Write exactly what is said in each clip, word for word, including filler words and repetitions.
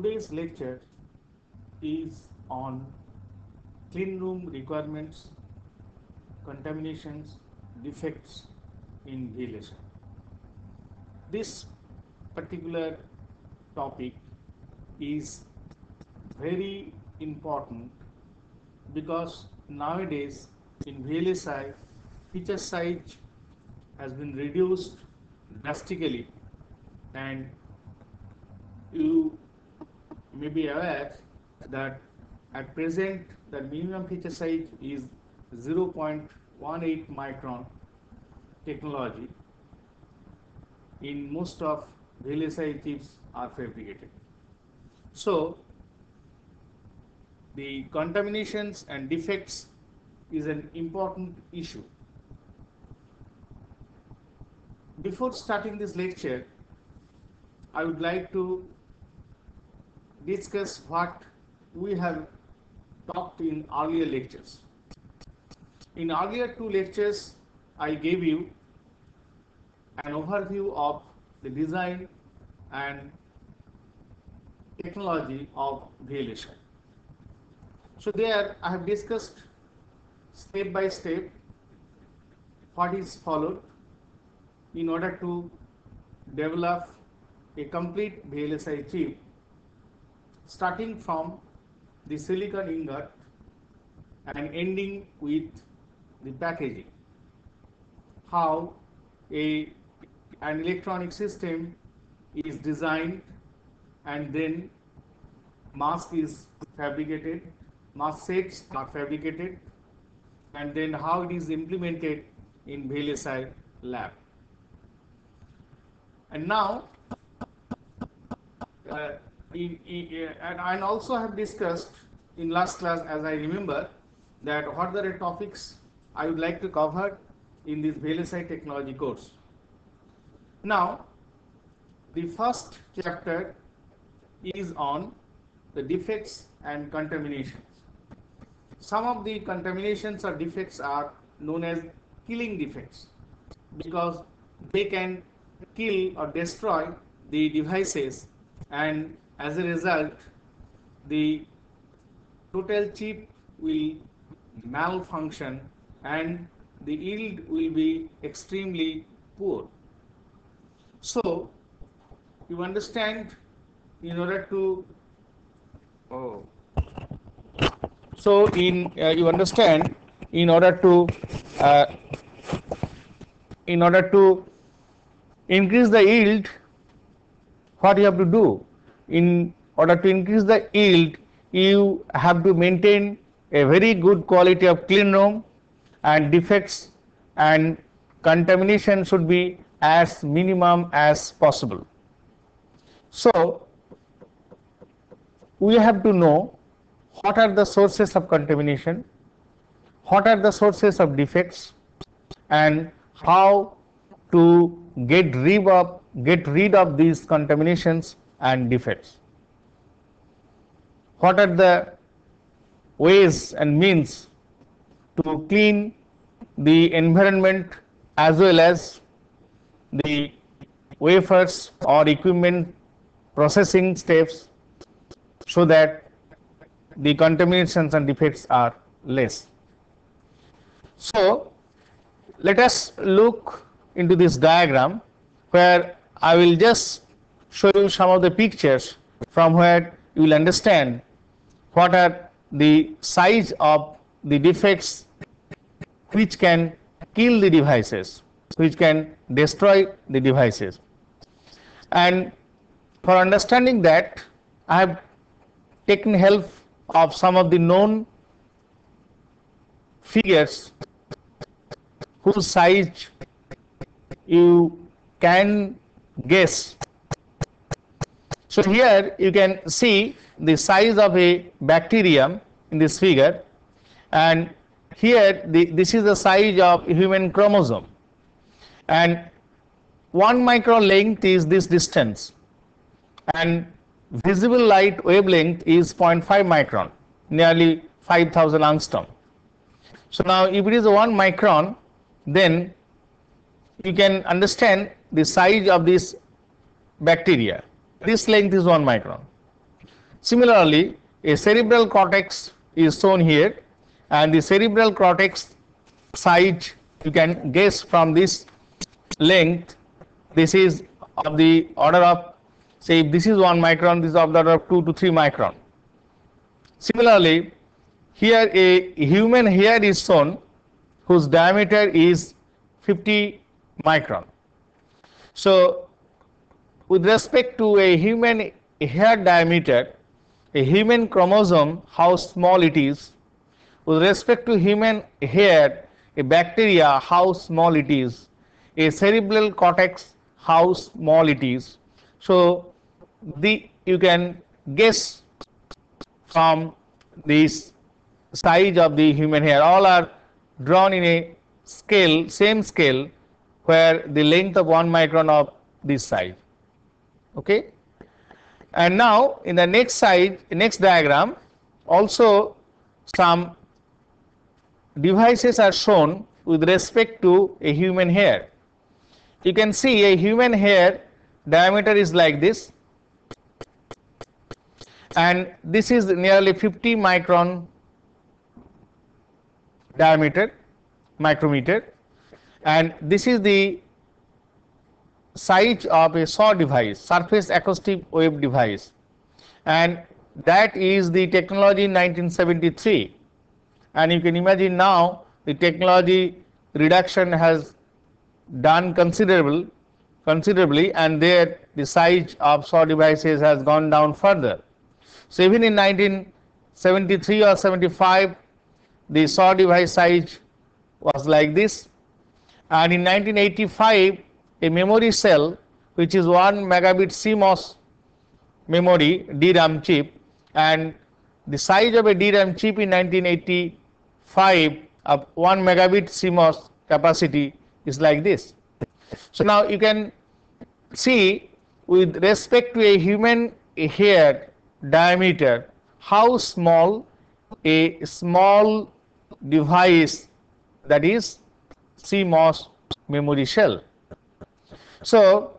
Today's lecture is on clean room requirements, contaminations, defects in ventilation. This particular topic is very important because nowadays in V L S I feature size has been reduced drastically, and you may be aware that at present the minimum feature size is zero point one eight micron technology in most of V L S I chips are fabricated. So the contaminations and defects is an important issue. Before starting this lecture, I would like to discuss what we have talked in earlier lectures. In earlier two lectures, I gave you an overview of the design and technology of V L S I. So there I have discussed step by step what is followed in order to develop a complete V L S I chip, starting from the silicon ingot and ending with the packaging. How a an electronic system is designed and then mask is fabricated, mask sets are fabricated, and then how it is implemented in V L S I lab. And now, uh, in, in, uh, and I also have discussed in last class, as I remember, that what are the topics I would like to cover in this V L S I technology course. Now, the first chapter is on the defects and contaminations. Some of the contaminations or defects are known as killing defects because they can kill or destroy the devices, and as a result the total chip will malfunction and the yield will be extremely poor. So you understand, in order to oh so in uh, you understand in order to uh, in order to increase the yield, what you have to do? In order to increase the yield, you have to maintain a very good quality of clean room, and defects and contamination should be as minimum as possible. So we have to know what are the sources of contamination, what are the sources of defects, and how to get rid of get rid of these contaminations and defects. What are the ways and means to clean the environment as well as the wafers or equipment processing steps so that the contaminations and defects are less. So let us look into this diagram where I will just show you some of the pictures from where you will understand what are the size of the defects which can kill the devices, which can destroy the devices. And for understanding that, I have taken help of some of the known figures whose size you can guess. So here you can see the size of a bacterium in this figure, and here the, this is the size of human chromosome, and one micron length is this distance, and visible light wavelength is zero point five micron, nearly five thousand angstrom. So now if it is one micron, then you can understand the size of this bacteria. This length is one micron. Similarly, a cerebral cortex is shown here, and the cerebral cortex size you can guess from this length. This is of the order of, say, if this is one micron, this is of the order of two to three micron. Similarly, here a human hair is shown whose diameter is fifty micron. So, with respect to a human hair diameter, a human chromosome, how small it is. With respect to human hair, a bacteria, how small it is. A cerebral cortex, how small it is. So, the you can guess from this size of the human hair. All are drawn in a scale, same scale, where the length of one micron of this size. Okay. And now in the next side, next diagram, also some devices are shown with respect to a human hair. You can see a human hair diameter is like this, and this is nearly fifty micron diameter, micrometer, and this is the size of a S A W device, surface acoustic wave device, and that is the technology in nineteen seventy-three. And you can imagine now the technology reduction has done considerable considerably, and there the size of S A W devices has gone down further. So even in nineteen seventy-three or seventy-five, the S A W device size was like this, and in nineteen eighty-five a memory cell, which is one megabit C MOS memory D RAM chip, and the size of a D RAM chip in nineteen eighty-five of one megabit C MOS capacity is like this. So now you can see with respect to a human hair diameter how small a small device, that is C MOS memory cell. So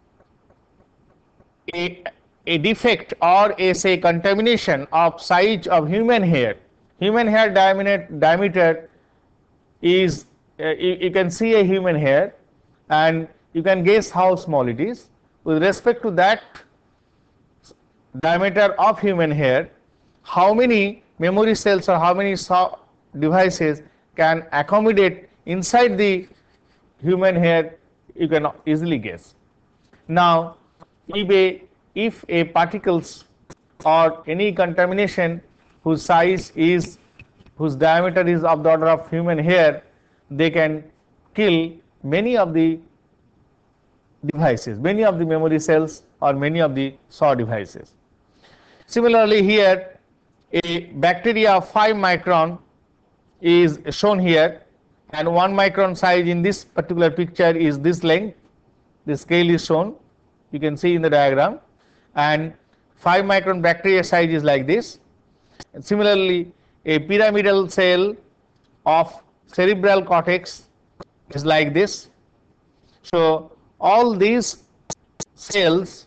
a, a defect or a say contamination of size of human hair, human hair diameter, diameter is uh, you, you can see a human hair and you can guess how small it is. With respect to that diameter of human hair, how many memory cells or how many S A W devices can accommodate inside the human hair, you can easily guess. Now, if a, if a particles or any contamination whose size is, whose diameter is of the order of human hair, they can kill many of the devices, many of the memory cells or many of the S A W devices. Similarly, here a bacteria of five micron is shown here, and one micron size in this particular picture is this length. The scale is shown, you can see in the diagram, and five micron bacteria size is like this. And similarly, a pyramidal cell of cerebral cortex is like this. So all these cells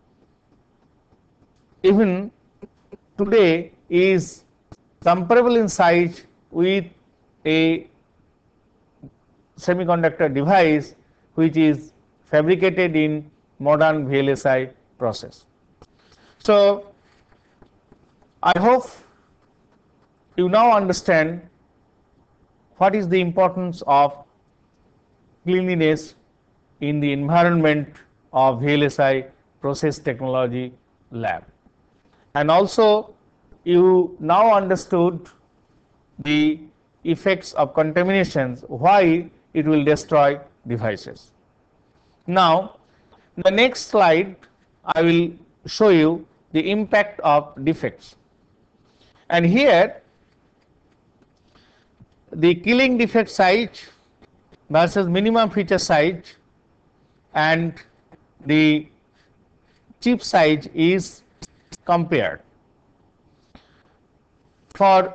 even today is comparable in size with a semiconductor device which is fabricated in modern V L S I process. So I hope you now understand what is the importance of cleanliness in the environment of V L S I process technology lab, and also you now understood the effects of contaminations, why it will destroy devices. Now, the next slide I will show you the impact of defects, and here the killing defect size versus minimum feature size and the chip size is compared. For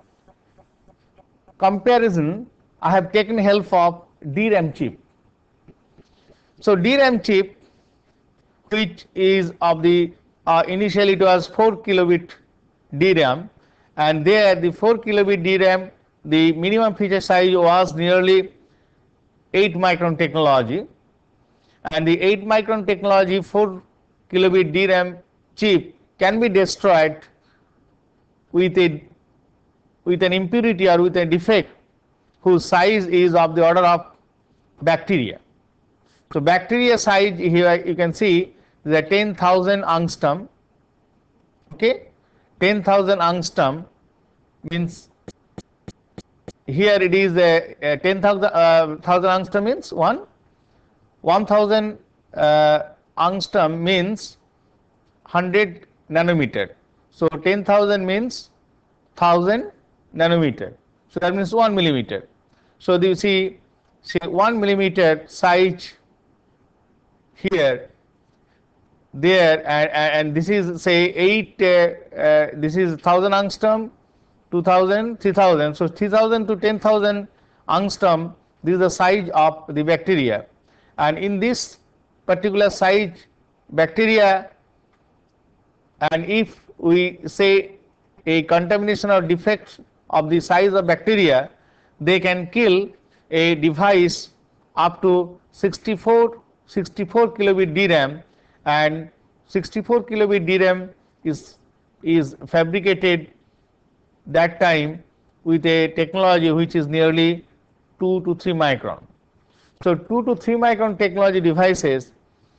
comparison, I have taken help of D RAM chip. So D RAM chip, which is of the uh, initially it was four kilobit D RAM, and there the four kilobit D RAM, the minimum feature size was nearly eight micron technology, and the eight micron technology four kilobit D RAM chip can be destroyed with a with an impurity or with a defect whose size is of the order of bacteria. So bacteria size here you can see the ten thousand angstrom. Okay, ten thousand angstrom means here it is a, a ten thousand uh, thousand angstrom means one one thousand uh, angstrom means one hundred nanometer. So ten thousand means one thousand nanometer. So that means one millimeter. So you see, see one millimeter size here, there, and, and this is say eight. Uh, uh, this is one thousand angstrom, two thousand, three thousand. So three thousand to ten thousand angstrom. This is the size of the bacteria, and in this particular size bacteria, and if we say a contamination or defect of the size of bacteria, they can kill a device up to sixty-four kilobit D RAM, and sixty-four kilobit D RAM is is fabricated that time with a technology which is nearly two to three micron. So two to three micron technology devices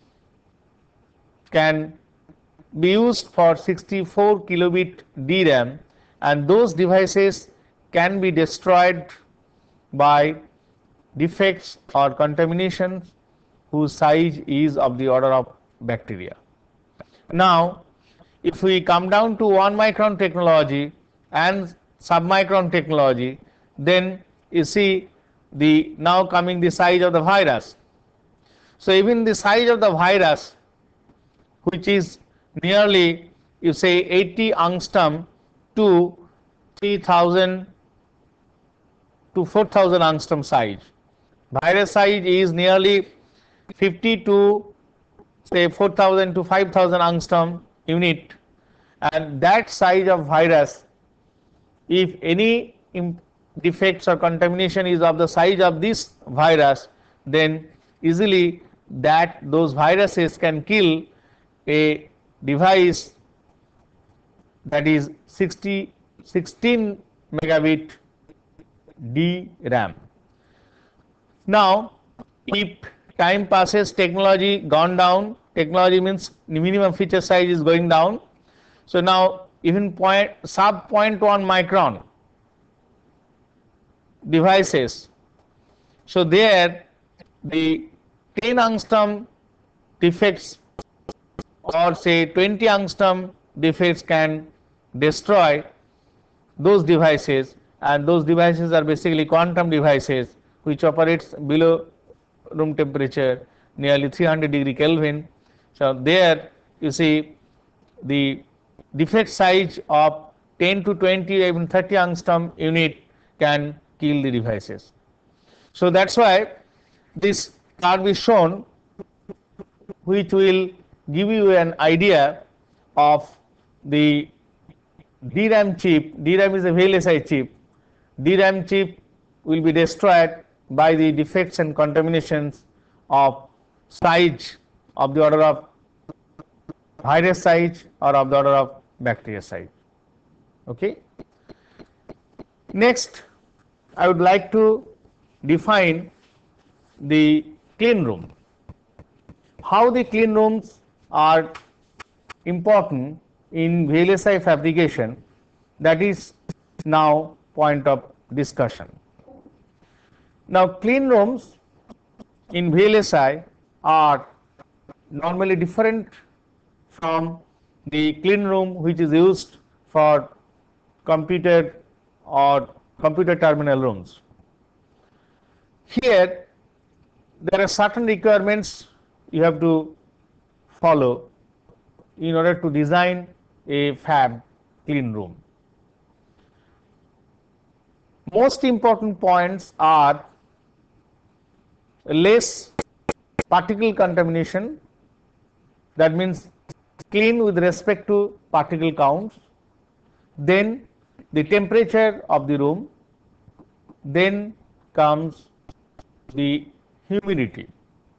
can be used for sixty-four kilobit D RAM, and those devices can be destroyed by defects or contaminations whose size is of the order of bacteria. Now if we come down to one micron technology and submicron technology, then you see the now coming the size of the virus. So even the size of the virus, which is nearly you say eighty angstrom to three thousand to four thousand angstrom size. Virus size is nearly fifty to say four thousand to five thousand angstrom unit, and that size of virus, if any defects or contamination is of the size of this virus, then easily that those viruses can kill a device that is sixty, sixteen megabit D RAM. Now if time passes, technology gone down, technology means minimum feature size is going down. So now even point sub zero point one micron devices, so there the ten angstrom defects or say twenty angstrom defects can destroy those devices, and those devices are basically quantum devices which operates below room temperature nearly three hundred degree Kelvin. So there you see the defect size of ten to twenty, even thirty angstrom unit can kill the devices. So that's why this can be shown, which will give you an idea of the D RAM chip. D RAM is a V L S I chip. D RAM chip will be destroyed by the defects and contaminations of size of the order of virus size or of the order of bacteria size. Okay. Next, I would like to define the clean room. How the clean rooms are important in V L S I fabrication, that is now point of discussion. Now clean rooms in V L S I are normally different from the clean room which is used for computer or computer terminal rooms. Here there are certain requirements you have to follow in order to design a fab clean room. Most important points are less particle contamination, that means clean with respect to particle counts, then the temperature of the room, then comes the humidity,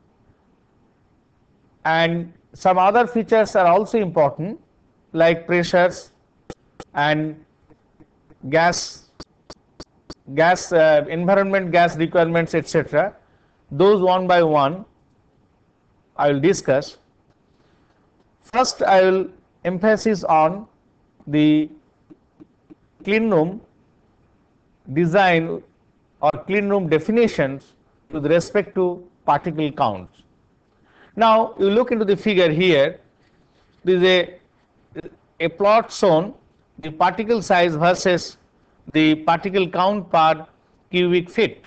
and some other features are also important like pressures and gas gas uh, environment gas requirements, etc. Those one by one I will discuss. First, I will emphasis on the clean room design or clean room definitions with respect to particle counts. Now, you look into the figure here, there is a, a plot shown the particle size versus the particle count per cubic feet.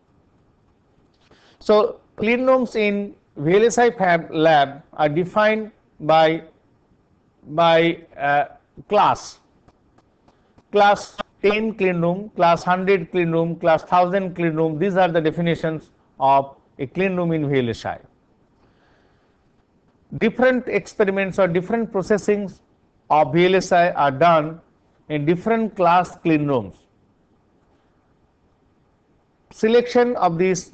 So, clean rooms in V L S I Fab lab are defined by by uh, class class ten clean room, class one hundred clean room, class one thousand clean room. These are the definitions of a clean room in V L S I. Different experiments or different processings of V L S I are done in different class clean rooms. Selection of this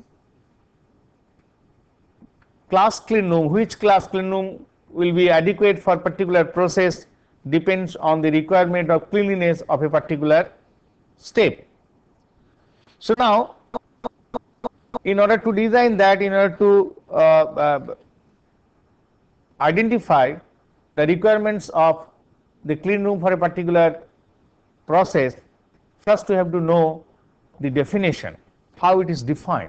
class clean room, which class clean room will be adequate for particular process, depends on the requirement of cleanliness of a particular step. So now, in order to design that, in order to uh, uh, identify the requirements of the clean room for a particular process, first we have to know the definition, how it is defined.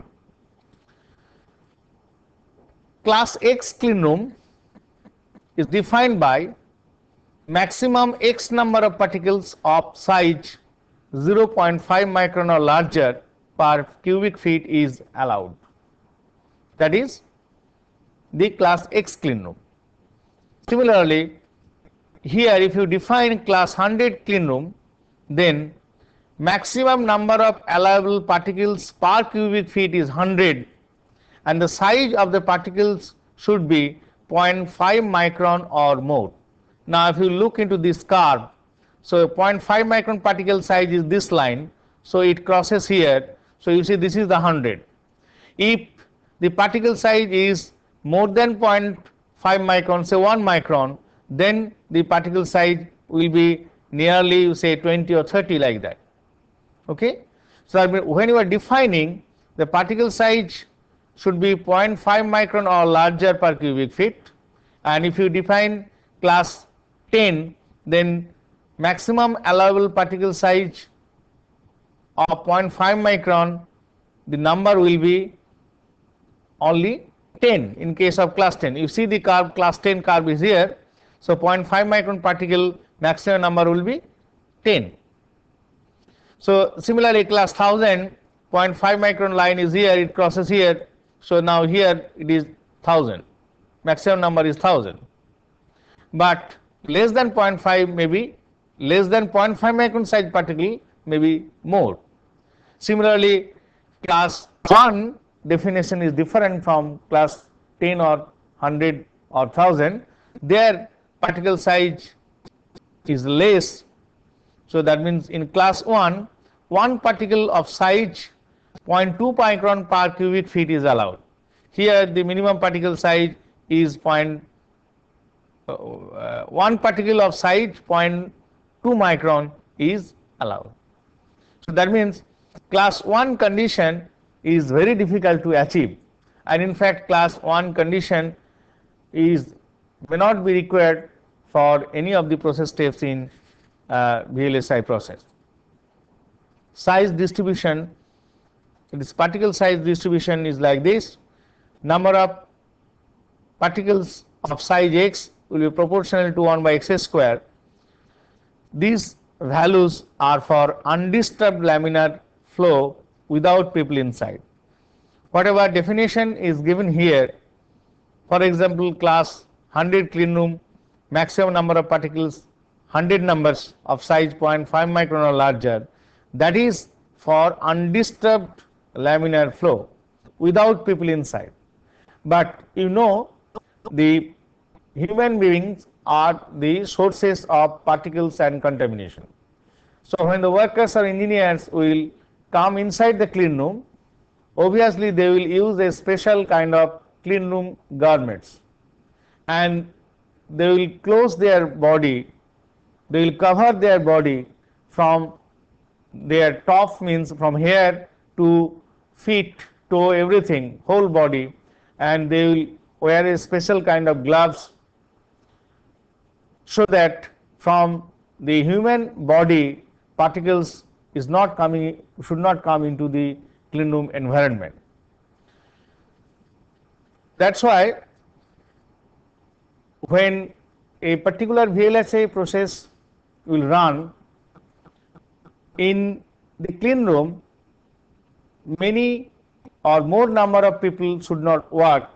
Class X clean room is defined by maximum X number of particles of size zero point five micron or larger per cubic feet is allowed. That is the class X clean room. Similarly, here if you define class one hundred clean room, then maximum number of allowable particles per cubic feet is one hundred, and the size of the particles should be zero point five micron or more. Now, if you look into this curve, so zero point five micron particle size is this line, so it crosses here. So you see this is the one hundred. If the particle size is more than zero point five micron, say one micron, then the particle size will be nearly, you say, twenty or thirty, like that. Okay? So when you are defining, the particle size should be zero point five micron or larger per cubic feet, and if you define class ten, then maximum allowable particle size of zero point five micron, the number will be only ten in case of class ten. You see the curve, class ten curve is here, so zero point five micron particle maximum number will be ten. So similarly, class one thousand, zero point five micron line is here, it crosses here, so now here it is one thousand, maximum number is one thousand. But less than zero point five, maybe less than zero point five micron size particle, maybe more. Similarly, class one definition is different from class ten or one hundred or one thousand. Their particle size is less. So that means in class one, one particle of size zero point two micron per cubic feet is allowed. Here the minimum particle size is point, uh, one particle of size zero point two micron is allowed. So that means class one condition is very difficult to achieve, and in fact class one condition is may not be required for any of the process steps in uh, V L S I process. Size distribution, this particle size distribution is like this. Number of particles of size x will be proportional to one by x square. These values are for undisturbed laminar flow without people inside. Whatever definition is given here, for example, class one hundred clean room, maximum number of particles one hundred numbers of size zero point five micron or larger, that is for undisturbed laminar flow without people inside. But you know, the human beings are the sources of particles and contamination. So when the workers or engineers will come inside the clean room, obviously they will use a special kind of clean room garments, and they will close their body, they will cover their body from their top, means from hair to feet, toe, everything, whole body, and they will wear a special kind of gloves, so that from the human body particles is not coming, should not come into the clean room environment. That's why when a particular V L S I process will run in the clean room, many or more number of people should not work.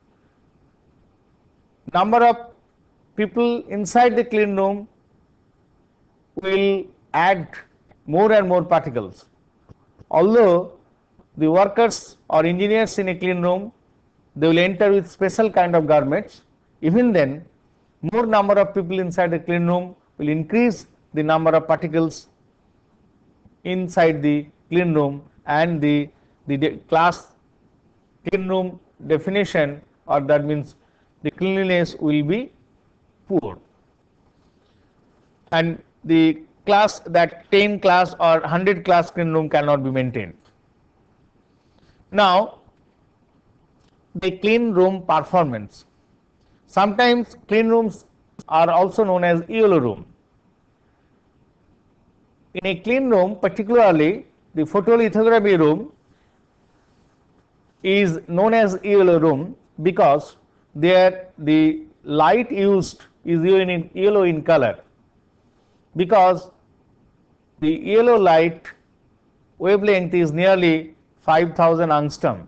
Number of people inside the clean room will add more and more particles. Although the workers or engineers in a clean room, they will enter with special kind of garments, even then more number of people inside the clean room will increase the number of particles inside the clean room, and the, the de class clean room definition, or that means the cleanliness will be poor, and the class, that ten class or one hundred class clean room cannot be maintained. Now the clean room performance. Sometimes clean rooms are also known as yellow room. In a clean room, particularly the photolithography room is known as yellow room because there the light used is in yellow in color, because the yellow light wavelength is nearly five thousand angstrom.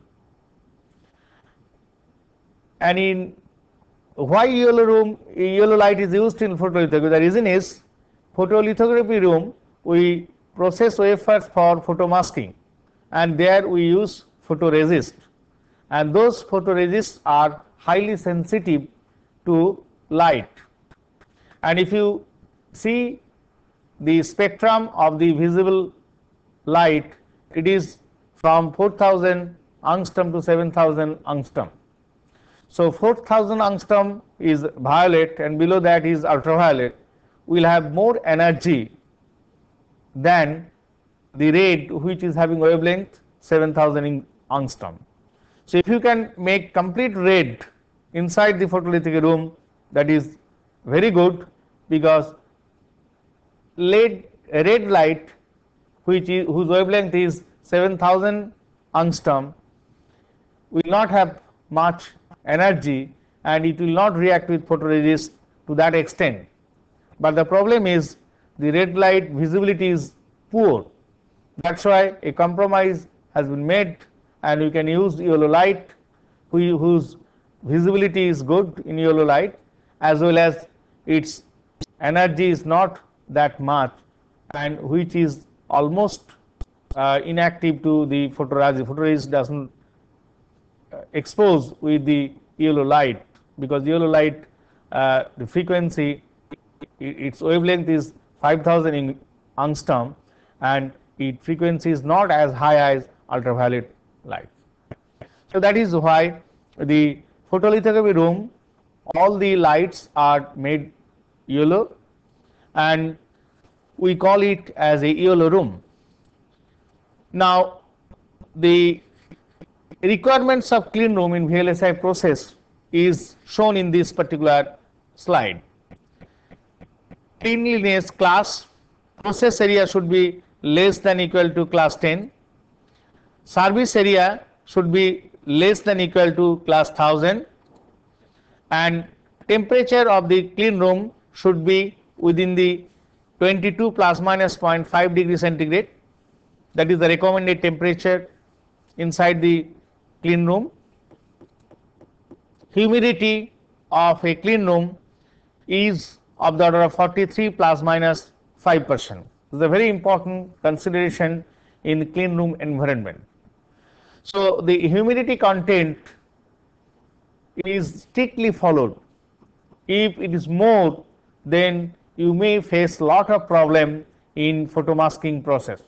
And in why yellow room, yellow light is used in photolithography? The reason is, photolithography room we process wafers for photomasking, and there we use photoresist, and those photoresists are highly sensitive to light. And if you see the spectrum of the visible light, it is from four thousand angstrom to seven thousand angstrom. So four thousand angstrom is violet, and below that is ultraviolet, will have more energy than the red, which is having wavelength seven thousand angstrom. So if you can make complete red inside the photolithography room, that is very good, because red, red light, which is, whose wavelength is seven thousand angstrom, will not have much energy, and it will not react with photoresist to that extent. But the problem is the red light visibility is poor. That's why a compromise has been made, and you can use yellow light, whose visibility is good in yellow light, as well as its energy is not that much, and which is almost uh, inactive to the photoresist. Photoresist doesn't uh, expose with the yellow light, because yellow light, uh, the frequency, its wavelength is five thousand angstrom, and its frequency is not as high as ultraviolet light. So that is why the photolithography room, all the lights are made yellow, and we call it as a yellow room. Now the requirements of clean room in V L S I process is shown in this particular slide. Cleanliness class, process area should be less than equal to class ten, service area should be less than equal to class one thousand, and temperature of the clean room should be within the twenty-two plus minus zero point five degree centigrade. That is the recommended temperature inside the clean room. Humidity of a clean room is of the order of forty-three plus minus five percent. This is a very important consideration in clean room environment. So the humidity content is strictly followed If it is more, then you may face lot of problem in photomasking process,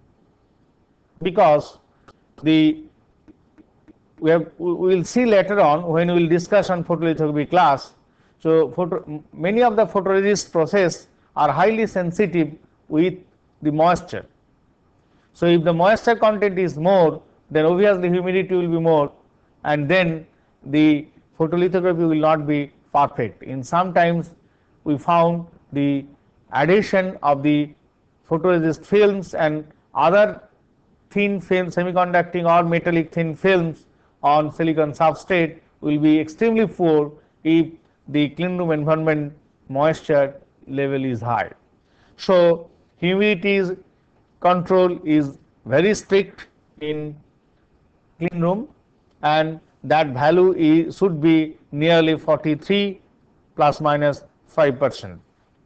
because the we, have, we will see later on when we will discuss on photolithography class. So photo, many of the photoresist process are highly sensitive with the moisture. So if the moisture content is more, then obviously humidity will be more, and then the photolithography will not be perfect. In sometimes we found the addition of the photoresist films and other thin film, semiconducting or metallic thin films on silicon substrate will be extremely poor if the clean room environment moisture level is high. So humidity control is very strict in clean room, and that value is, should be nearly forty-three plus minus five percent.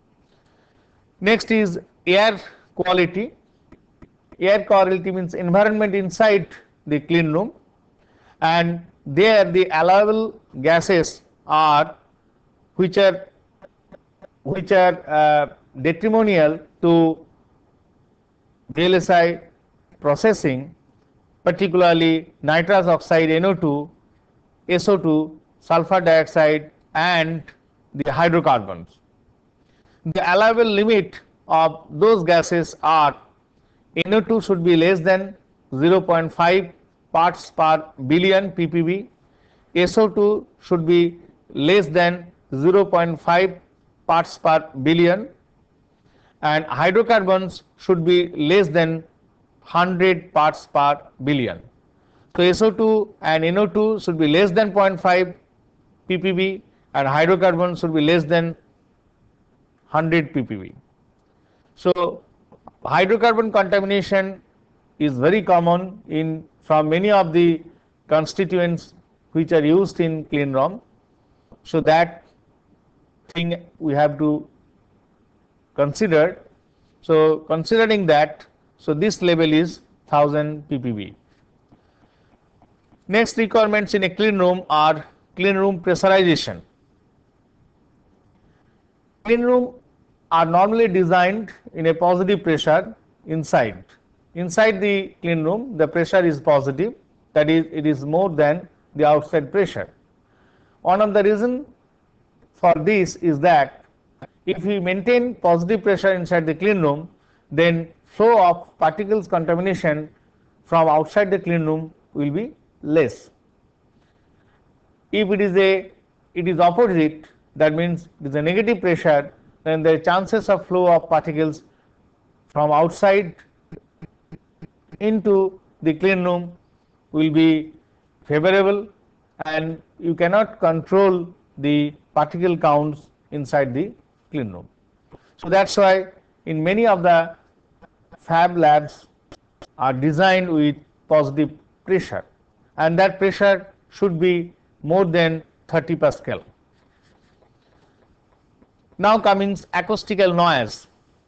Next is air quality. Air quality means environment inside the clean room, and there the allowable gases are which are which are uh, detrimental to V L S I processing, particularly nitrous oxide N O two, S O two, sulfur dioxide and the hydrocarbons. The allowable limit of those gases are N O two should be less than zero point five parts per billion P P B, S O two should be less than zero point five parts per billion, and hydrocarbons should be less than one hundred parts per billion. So S O two and N O two should be less than zero point five P P B and hydrocarbons should be less than one hundred P P B. So hydrocarbon contamination is very common in from many of the constituents which are used in clean room. So that thing we have to consider. So considering that, so this level is one thousand P P B. Next requirements in a clean room are clean room pressurization. Clean room are normally designed in a positive pressure inside. Inside the clean room, the pressure is positive, that is, it is more than the outside pressure. One of the reason for this is that if we maintain positive pressure inside the clean room, then flow of particles contamination from outside the clean room will be less. If it is a it is opposite, that means it is a negative pressure, then the chances of flow of particles from outside into the clean room will be favorable, and you cannot control the particle counts inside the clean room. So that's why in many of the fab labs are designed with positive pressure, and that pressure should be more than thirty Pascal. Now coming acoustical noise.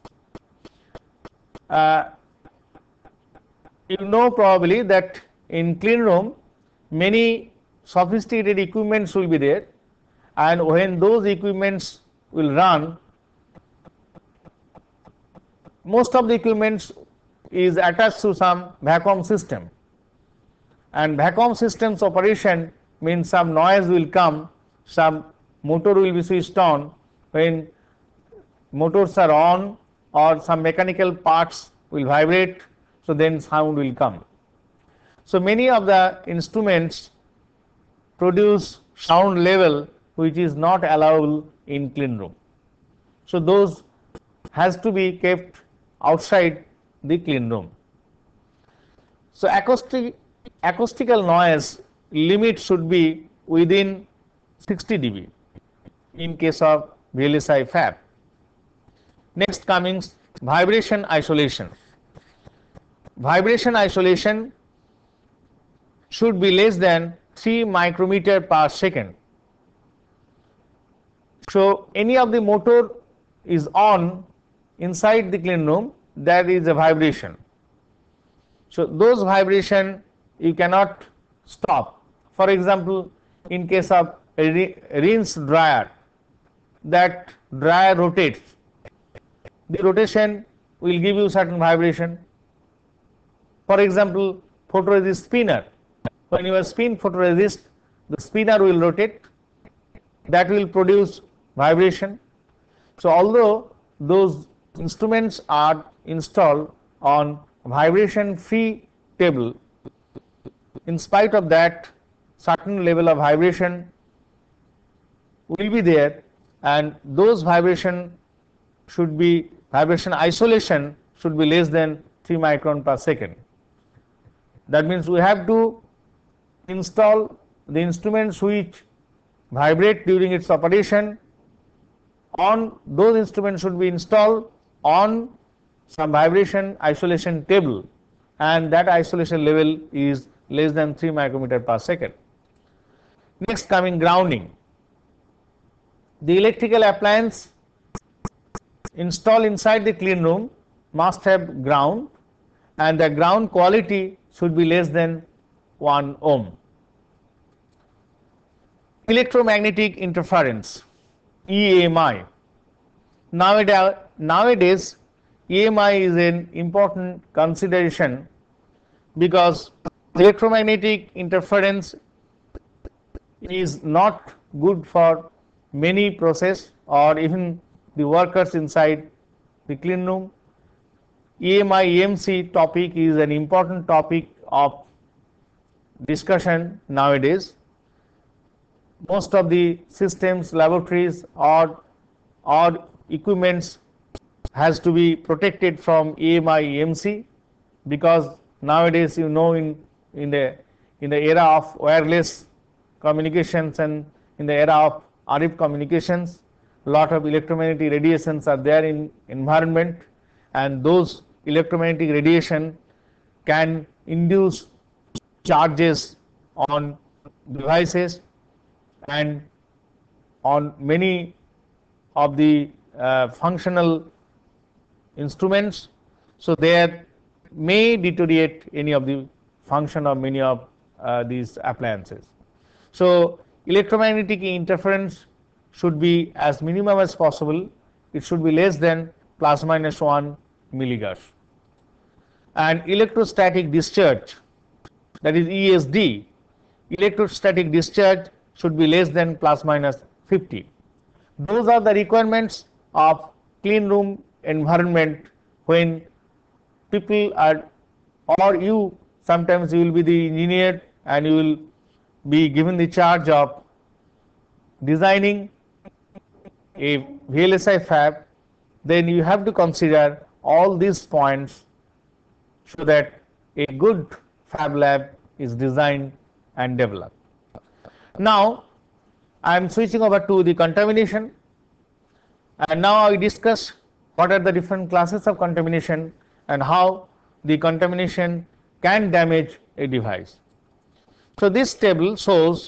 Uh, you know probably that in clean room many sophisticated equipments will be there, and when those equipments will run, most of the equipments is attached to some vacuum system, and vacuum systems operation means some noise will come, some motor will be switched on. When motors are on or some mechanical parts will vibrate, so then sound will come. So many of the instruments produce sound level which is not allowable in clean room. So those has to be kept outside the clean room. So acoustic acoustical noise limit should be within sixty D B in case of V L S I fab. Next coming vibration isolation. Vibration isolation should be less than three micrometer per second. So any of the motor is on inside the clean room, there is a vibration. So those vibration you cannot stop. For example, in case of a rinse dryer, that dryer rotates, the rotation will give you certain vibration. For example, photoresist spinner, when you spin photoresist, the spinner will rotate, that will produce vibration. So although those instruments are installed on vibration free table, in spite of that certain level of vibration will be there, and those vibration should be vibration isolation should be less than three micron per second. That means we have to install the instruments which vibrate during its operation on those instruments should be installed on some vibration isolation table, and that isolation level is less than three micrometer per second. Next, coming grounding. The electrical appliance installed inside the clean room must have ground, and the ground quality should be less than one ohm. Electromagnetic interference, E M I. Nowadays, nowadays E M I is an important consideration because electromagnetic interference is not good for many process or even the workers inside the clean room. E M I E M C topic is an important topic of discussion nowadays. Most of the systems, laboratories or or equipments has to be protected from E M I E M C, because nowadays you know in in the in the era of wireless communications and in the era of R F communications, lot of electromagnetic radiations are there in environment, and those electromagnetic radiation can induce charges on devices and on many of the uh, functional instruments. So there may deteriorate any of the function of many of uh, these appliances. So electromagnetic interference should be as minimum as possible. It should be less than plus minus one milliGauss. And electrostatic discharge, that is E S D, electrostatic discharge should be less than plus minus fifty. Those are the requirements of clean room environment when people are, or you, sometimes you will be the engineer and you will be given the charge of designing a V L S I fab, then you have to consider all these points so that a good fab lab is designed and developed. Now I am switching over to the contamination, and now I discuss what are the different classes of contamination and how the contamination can damage a device. So this table shows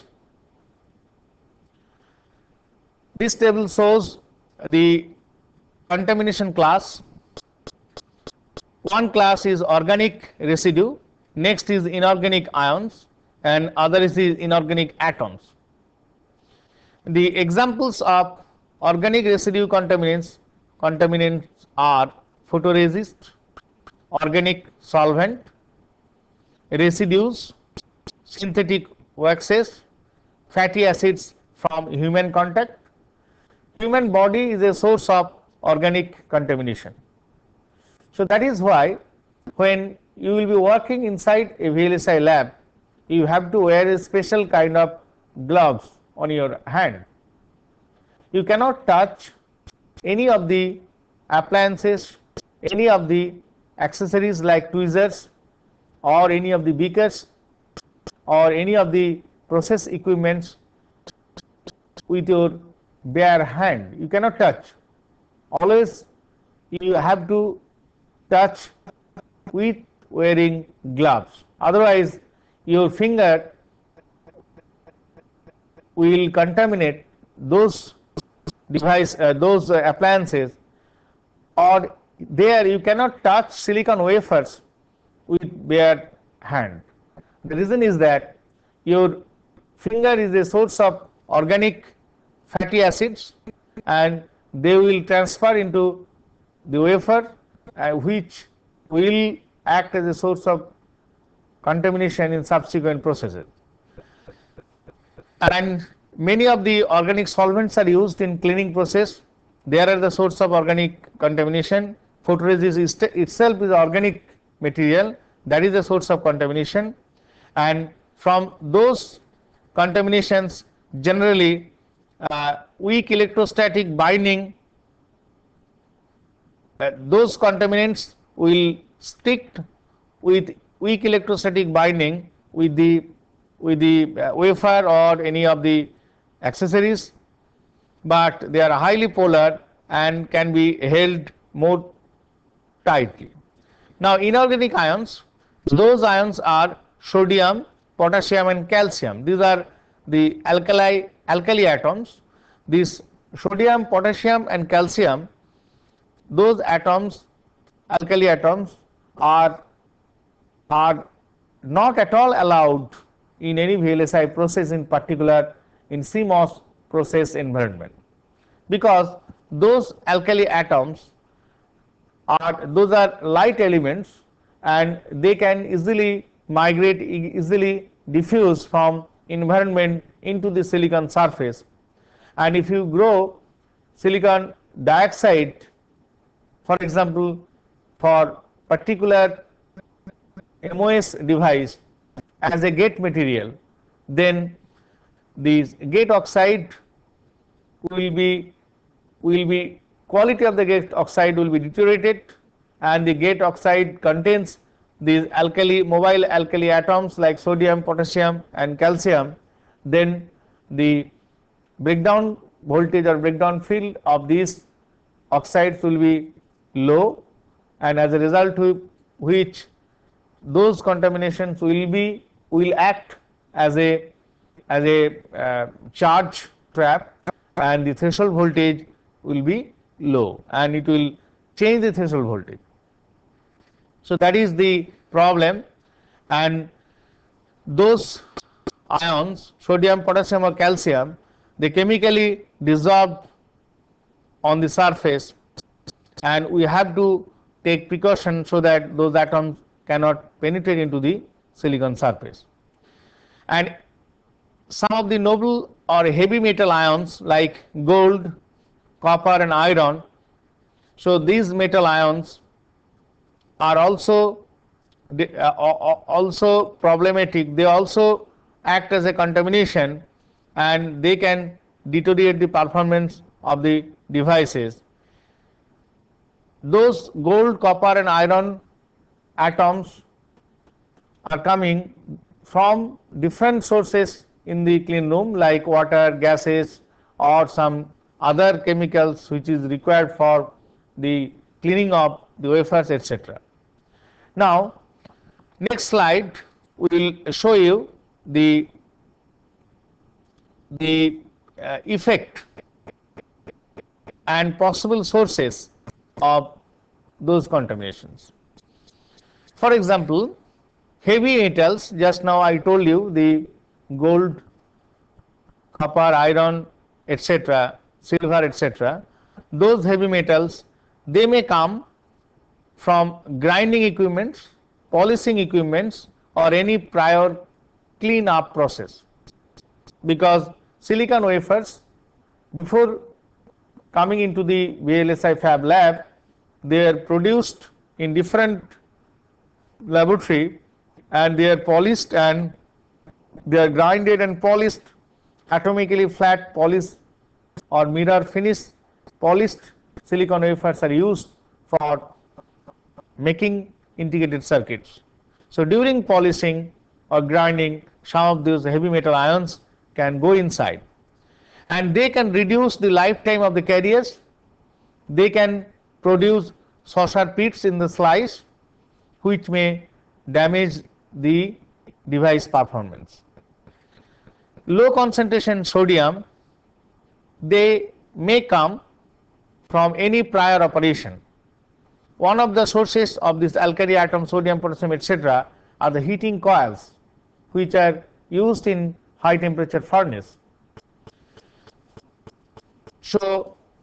this table shows the contamination class. One class is organic residue, next is inorganic ions, and other is the inorganic atoms. The examples of organic residue contaminants contaminants are photoresist, organic solvent, residues, synthetic waxes, fatty acids from human contact. Human body is a source of organic contamination. So that is why when you will be working inside a V L S I lab, you have to wear a special kind of gloves on your hand. You cannot touch any of the appliances, any of the accessories like tweezers or any of the beakers or any of the process equipments with your bare hand. You cannot touch. Always you have to touch with wearing gloves, otherwise your finger will contaminate those device uh, those uh, appliances, or there you cannot touch silicon wafers with bare hand. The reason is that your finger is a source of organic fatty acids, and they will transfer into the wafer, uh, which will act as a source of contamination in subsequent processes. And many of the organic solvents are used in cleaning process. They are the source of organic contamination. Photoresist itself is organic material, that is the source of contamination, and from those contaminations generally uh, weak electrostatic binding, uh, those contaminants will stick with weak electrostatic binding with the with the uh, wafer or any of the accessories, but they are highly polar and can be held more tightly. Now, inorganic ions, those ions are sodium, potassium and calcium. These are the alkali alkali atoms. These sodium, potassium and calcium, those atoms, alkali atoms, are are not at all allowed in any V L S I process, in particular in C MOS process environment, because those alkali atoms are those are light elements and they can easily migrate, easily diffuse from environment into the silicon surface. And if you grow silicon dioxide, for example, for particular M O S device as a gate material, then this gate oxide will be will be quality of the gate oxide will be deteriorated, and the gate oxide contains these alkali mobile alkali atoms like sodium, potassium and calcium. Then the breakdown voltage or breakdown field of these oxides will be low, and as a result of which those contaminations will be will act as a as a uh, charge trap, and the threshold voltage will be low and it will change the threshold voltage. So that is the problem, and those ions, sodium, potassium or calcium, they chemically dissolve on the surface, and we have to take precaution so that those atoms cannot penetrate into the silicon surface. And some of the noble or heavy metal ions like gold, copper and iron, so these metal ions are also uh, also problematic. They also act as a contamination and they can deteriorate the performance of the devices. Those gold, copper and iron atoms are coming from different sources in the clean room like water, gases or some other chemicals which is required for the cleaning of the wafers, et cetera. Now, next slide will show you the the uh, effect and possible sources of those contaminations. For example, heavy metals, just now I told you the gold, copper, iron, et cetera, silver, et cetera. Those heavy metals, they may come from grinding equipments, polishing equipments or any prior clean up process, because silicon wafers before coming into the V L S I fab lab, they are produced in different laboratory and they are polished and they are grinded and polished, atomically flat polished or mirror finish polished silicon wafers are used for making integrated circuits. So during polishing or grinding, some of those heavy metal ions can go inside and they can reduce the lifetime of the carriers. They can produce saucer pits in the slice which may damage the device performance. Low concentration sodium, they may come from any prior operation. One of the sources of this alkali atom, sodium, potassium, et cetera, are the heating coils which are used in high temperature furnace. So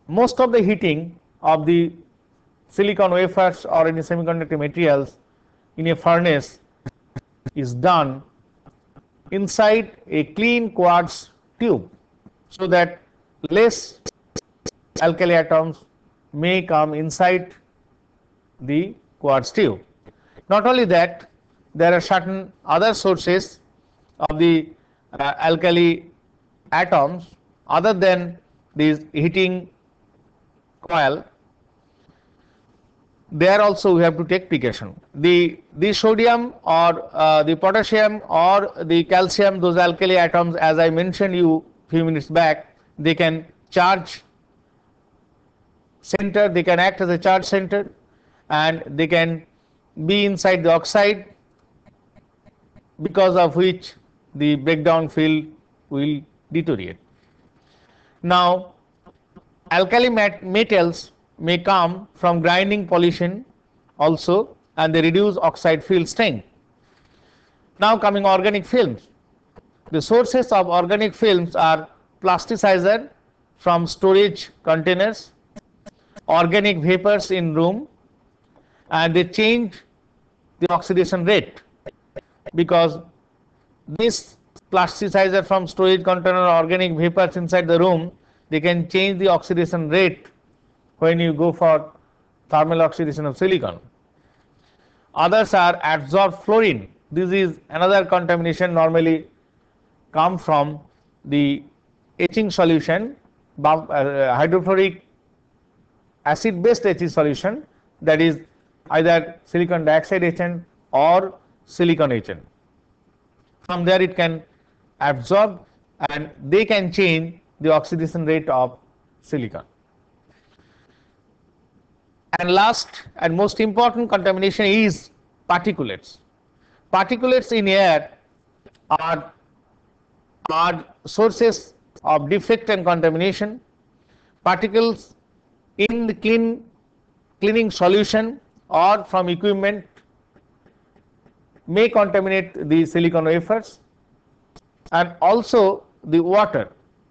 most of the heating of the silicon wafers or any semiconductor materials in a furnace is done inside a clean quartz tube, so that less alkali atoms may come inside the quartz tube. Not only that, there are certain other sources of the uh, alkali atoms other than this heating coil. There also we have to take precaution. The, the sodium or uh, the potassium or the calcium, those alkali atoms, as I mentioned you few minutes back, they can charge center, they can act as a charge center, and they can be inside the oxide, because of which the breakdown field will deteriorate. Now, alkali metals may come from grinding pollution also, and they reduce oxide field strength. Now coming organic films. The sources of organic films are plasticizer from storage containers, organic vapors in room, and they change the oxidation rate, because this plasticizer from storage container, organic vapors inside the room, they can change the oxidation rate when you go for thermal oxidation of silicon. Others are adsorbed fluorine. This is another contamination, normally come from the etching solution, uh, hydrofluoric acid based etching solution, that is either silicon dioxide etchant or silicon etchant. From there it can absorb, and they can change the oxidation rate of silicon. And last and most important contamination is particulates. Particulates in air are, are sources of defect and contamination. Particles in the clean cleaning solution or from equipment may contaminate the silicon wafers, and also the water.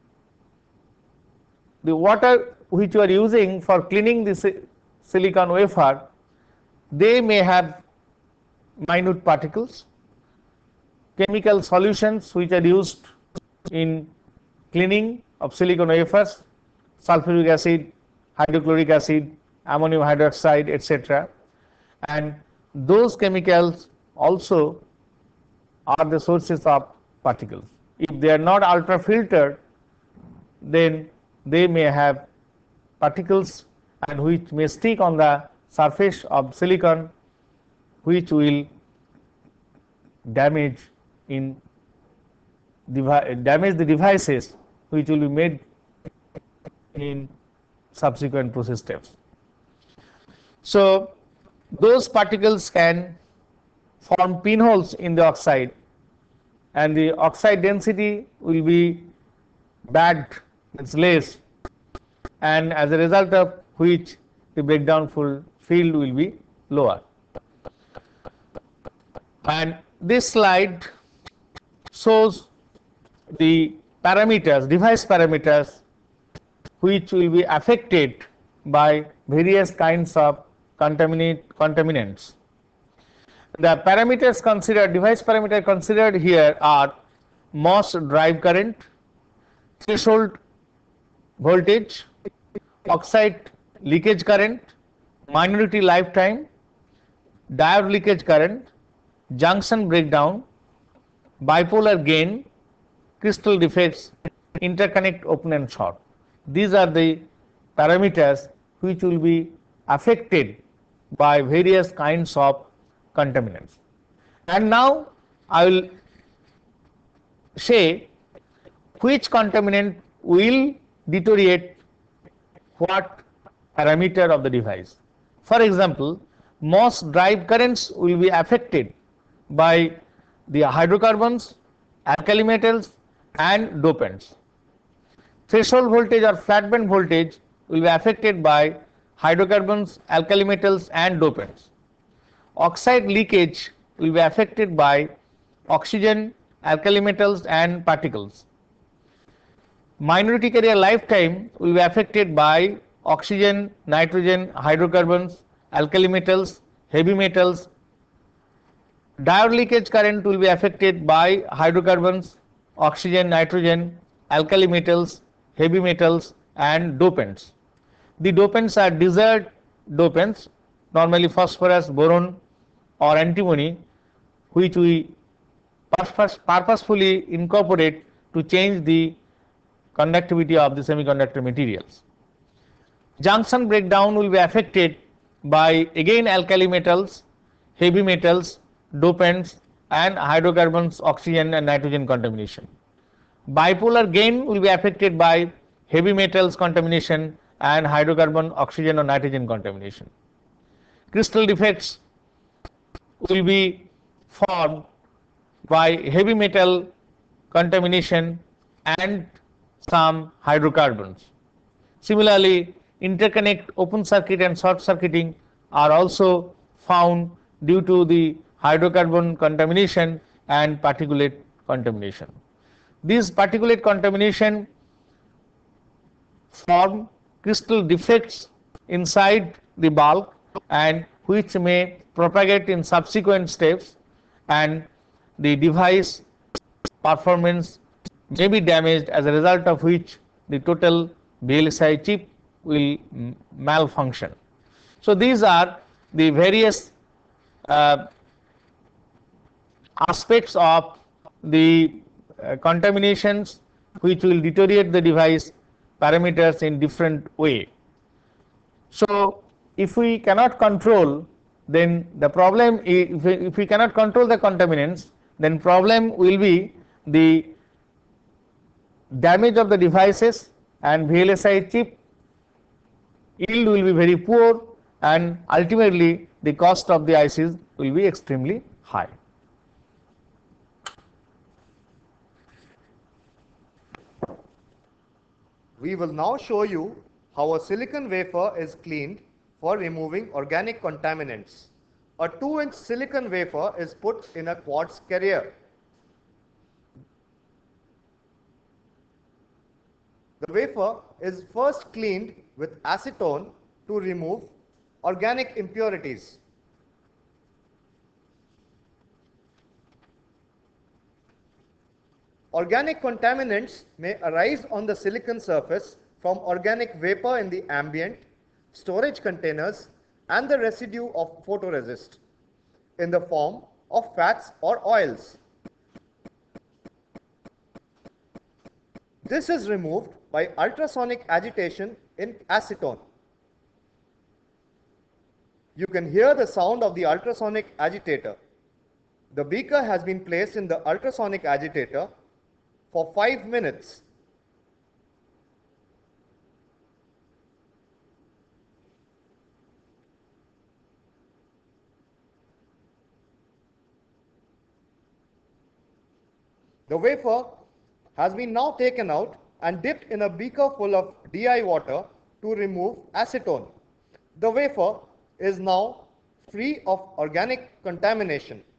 The water which you are using for cleaning the si silicon wafer, they may have minute particles. Chemical solutions which are used in cleaning of silicon wafers, sulfuric acid, hydrochloric acid, ammonium hydroxide, et cetera, and those chemicals also are the sources of particles. If they are not ultra filtered, then they may have particles, and which may stick on the surface of silicon, which will damage in damage the devices which will be made in subsequent process steps. So those particles can form pinholes in the oxide, and the oxide density will be bad, it's less, and as a result of which the breakdown field will be lower. And this slide shows the parameters, device parameters, which will be affected by various kinds of contaminate contaminants. The parameters considered, device parameter considered here are MOS drive current, threshold voltage, oxide leakage current, minority lifetime, diode leakage current, junction breakdown, bipolar gain, crystal defects, interconnect open and short. These are the parameters which will be affected by various kinds of contaminants. And now I will say which contaminant will deteriorate what parameter of the device. For example, MOS drive currents will be affected by the hydrocarbons, alkali metals, and dopants. Threshold voltage or flat band voltage will be affected by hydrocarbons, alkali metals, and dopants. Oxide leakage will be affected by oxygen, alkali metals, and particles. Minority carrier lifetime will be affected by oxygen, nitrogen, hydrocarbons, alkali metals, heavy metals. Diode leakage current will be affected by hydrocarbons, oxygen, nitrogen, alkali metals, heavy metals and dopants. The dopants are desired dopants, normally phosphorus, boron or antimony, which we purposefully incorporate to change the conductivity of the semiconductor materials. Junction breakdown will be affected by again alkali metals, heavy metals, dopants and hydrocarbons, oxygen and nitrogen contamination. Bipolar gain will be affected by heavy metals contamination and hydrocarbon, oxygen or nitrogen contamination. Crystal defects will be formed by heavy metal contamination and some hydrocarbons. Similarly, interconnect, open circuit and short circuiting are also found due to the hydrocarbon contamination and particulate contamination. These particulate contamination form crystal defects inside the bulk and which may propagate in subsequent steps, and the device performance may be damaged, as a result of which the total V L S I chip will malfunction. So these are the various uh, aspects of the uh, contaminations which will deteriorate the device parameters in different way. So if we cannot control, then the problem is, if we, if we cannot control the contaminants, then problem will be the damage of the devices, and V L S I chip yield will be very poor, and ultimately the cost of the I Cs will be extremely high. We will now show you how a silicon wafer is cleaned for removing organic contaminants. A two inch silicon wafer is put in a quartz carrier. The wafer is first cleaned with acetone to remove organic impurities. Organic contaminants may arise on the silicon surface from organic vapor in the ambient, storage containers and the residue of photoresist in the form of fats or oils. This is removed by ultrasonic agitation in acetone. You can hear the sound of the ultrasonic agitator. The beaker has been placed in the ultrasonic agitator for five minutes. The wafer has been now taken out and dipped in a beaker full of D I water to remove acetone. The wafer is now free of organic contamination.